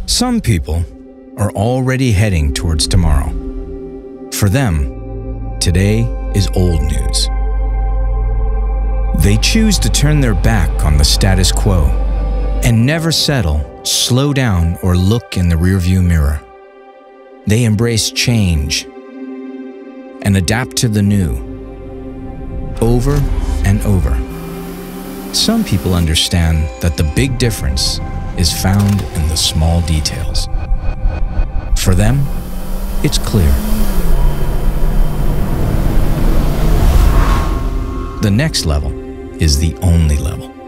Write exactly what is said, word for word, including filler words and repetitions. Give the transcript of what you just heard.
Some people are already heading towards tomorrow. For them, today is old news. They choose to turn their back on the status quo and never settle, slow down, or look in the rearview mirror. They embrace change and adapt to the new, over and over. Some people understand that the big difference is found in the small details. For them, it's clear. The next level is the only level.